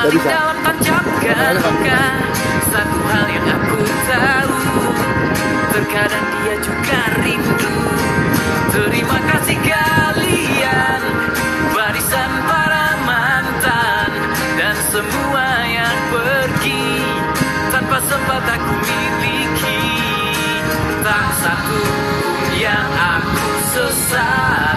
paling dalam tancapkan luka. Satu hal yang aku tahu, terkadang dia juga rindu. Terima kasih kalian, barisan para mantan, dan semua yang pergi tanpa sempat aku miliki. Tak satu yang aku sesal.